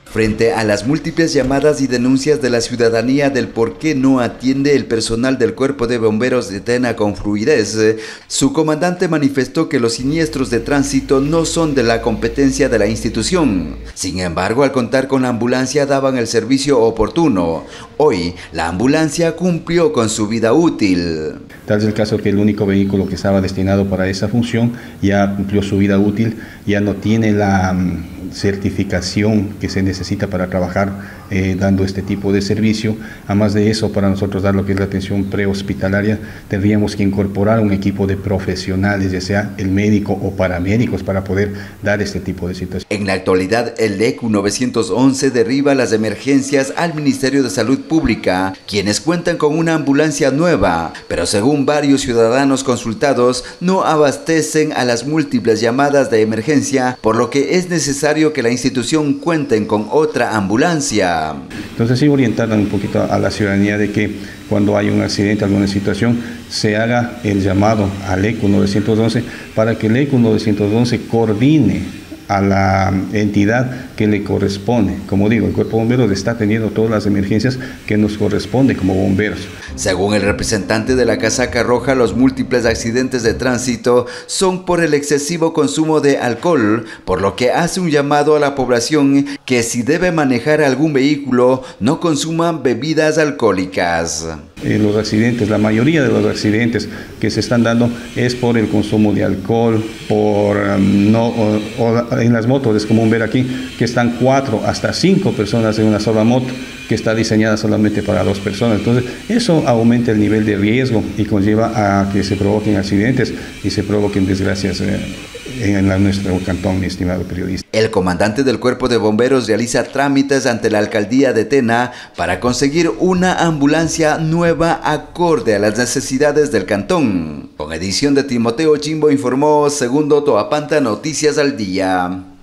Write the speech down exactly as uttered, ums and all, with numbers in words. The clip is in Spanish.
Frente a las múltiples llamadas y denuncias de la ciudadanía del por qué no atiende el personal del Cuerpo de Bomberos de Tena con fluidez, su comandante manifestó que los siniestros de tránsito no son de la competencia de la institución. Sin embargo, al contar con la ambulancia daban el servicio oportuno. Hoy, la ambulancia cumplió con su vida útil. Tal es el caso que el único vehículo que estaba destinado para esa función ya cumplió su vida útil, ya no tiene la certificación que se necesita para trabajar eh, dando este tipo de servicio. Además de eso, para nosotros dar lo que es la atención prehospitalaria, tendríamos que incorporar un equipo de profesionales, ya sea el médico o paramédicos, para poder dar este tipo de situaciones. En la actualidad, el E C U nueve once derriba las emergencias al Ministerio de Salud Pública, quienes cuentan con una ambulancia nueva, pero según varios ciudadanos consultados, no abastecen a las múltiples llamadas de emergencia, por lo que es necesario que la institución cuenten con otra ambulancia. Entonces sí orientar un poquito a la ciudadanía de que cuando hay un accidente, alguna situación, se haga el llamado al E C U nueve once para que el E C U nueve once coordine a la entidad que le corresponde. Como digo, el Cuerpo de Bomberos está teniendo todas las emergencias que nos corresponde como bomberos. Según el representante de la casaca roja, los múltiples accidentes de tránsito son por el excesivo consumo de alcohol, por lo que hace un llamado a la población que si debe manejar algún vehículo, no consuman bebidas alcohólicas. Eh, los accidentes, la mayoría de los accidentes que se están dando es por el consumo de alcohol, por um, no o, o, en las motos es común ver aquí que están cuatro hasta cinco personas en una sola moto que está diseñada solamente para dos personas. Entonces eso aumenta el nivel de riesgo y conlleva a que se provoquen accidentes y se provoquen desgracias eh, en la, nuestro cantón, mi estimado periodista. El comandante del Cuerpo de Bomberos realiza trámites ante la Alcaldía de Tena para conseguir una ambulancia nueva acorde a las necesidades del cantón. Con edición de Timoteo Chimbo informó Segundo Toapanta Noticias al Día.